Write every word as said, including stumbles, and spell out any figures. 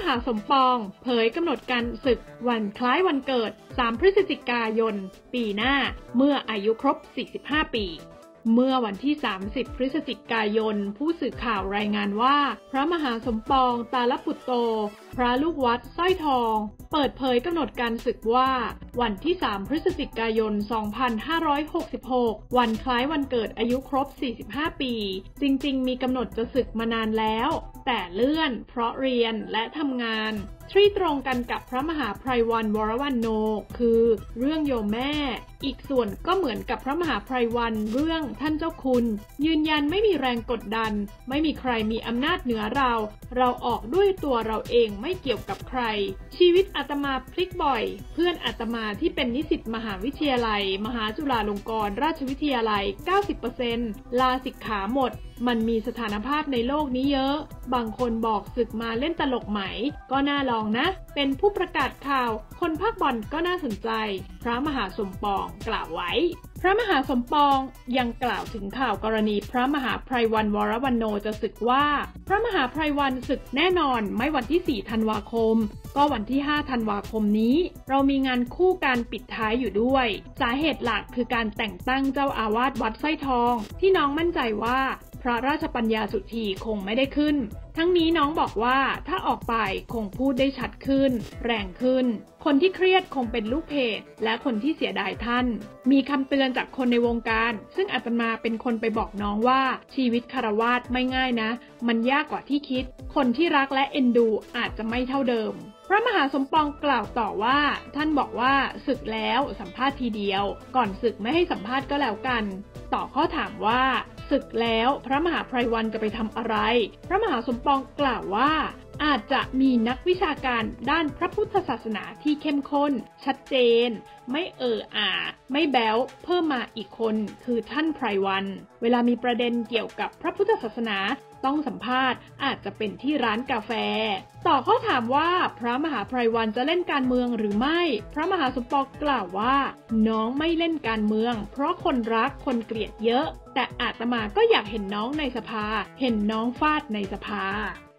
มหาสมปองเผยกำหนดการศึกวันคล้ายวันเกิดสามพฤศจิกายนปีหน้าเมื่ออายุครบสี่สิบห้าปีเมื่อวันที่สามสิบพฤศจิกายนผู้สื่อข่าวรายงานว่าพระมหาสมปองตาลปุตโตพระลูกวัดสร้อยทองเปิดเผยกำหนดการศึกว่าวันที่สามพฤศจิกายนสองพันห้าร้อยหกสิบหกวันคล้ายวันเกิดอายุครบสี่สิบห้าปีจริงๆมีกำหนดจะศึกมานานแล้วแต่เลื่อนเพราะเรียนและทำงานที่ตรงกันกับพระมหาไพรวันวรวันโนคือเรื่องโยมแม่อีกส่วนก็เหมือนกับพระมหาไพรวันเรื่องท่านเจ้าคุณยืนยันไม่มีแรงกดดันไม่มีใครมีอำนาจเหนือเราเราออกด้วยตัวเราเองไม่เกี่ยวกับใครชีวิตอาตมาพลิกบ่อยเพื่อนอาตมาที่เป็นนิสิตมหาวิทยาลัยมหาจุฬาลงกรณราชวิทยาลัย เก้าสิบเปอร์เซ็นต์ ลาสิกขาหมดมันมีสถานภาพในโลกนี้เยอะบางคนบอกศึกมาเล่นตลกไหมก็น่าลองนะเป็นผู้ประกาศข่าวคนภาคบอลก็น่าสนใจพระมหาสมปองกล่าวไว้พระมหาสมปองยังกล่าวถึงข่าวกรณีพระมหาไพรวันวรวันโนจะศึกว่าพระมหาไพรวันศึกแน่นอนไม่วันที่สี่ธันวาคมก็วันที่ห้าธันวาคมนี้เรามีงานคู่การปิดท้ายอยู่ด้วยสาเหตุหลักคือการแต่งตั้งเจ้าอาวาสวัดสร้อยทองที่น้องมั่นใจว่าพระราชปัญญาสุทธีคงไม่ได้ขึ้นทั้งนี้น้องบอกว่าถ้าออกไปคงพูดได้ชัดขึ้นแรงขึ้นคนที่เครียดคงเป็นลูกเพจและคนที่เสียดายท่านมีคำเตือนจากคนในวงการซึ่งอาตมาเป็นคนไปบอกน้องว่าชีวิตคฤหัสถ์ไม่ง่ายนะมันยากกว่าที่คิดคนที่รักและเอ็นดูอาจจะไม่เท่าเดิมพระมหาสมปองกล่าวต่อว่าท่านบอกว่าศึกแล้วสัมภาษณ์ทีเดียวก่อนศึกไม่ให้สัมภาษณ์ก็แล้วกันต่อข้อถามว่าศึกแล้วพระมหาไพรวันจะไปทำอะไรพระมหาสมปองกล่าวว่าอาจจะมีนักวิชาการด้านพระพุทธศาสนาที่เข้มข้นชัดเจนไม่เอ่ออาไม่แบ๊วเพิ่มมาอีกคนคือท่านไพรวันเวลามีประเด็นเกี่ยวกับพระพุทธศาสนาต้องสัมภาษณ์อาจจะเป็นที่ร้านกาแฟต่อข้อถามว่าพระมหาไพรวันจะเล่นการเมืองหรือไม่พระมหาสมปองกล่าวว่าน้องไม่เล่นการเมืองเพราะคนรักคนเกลียดเยอะแต่อาตมาก็อยากเห็นน้องในสภาเห็นน้องฟาดในสภา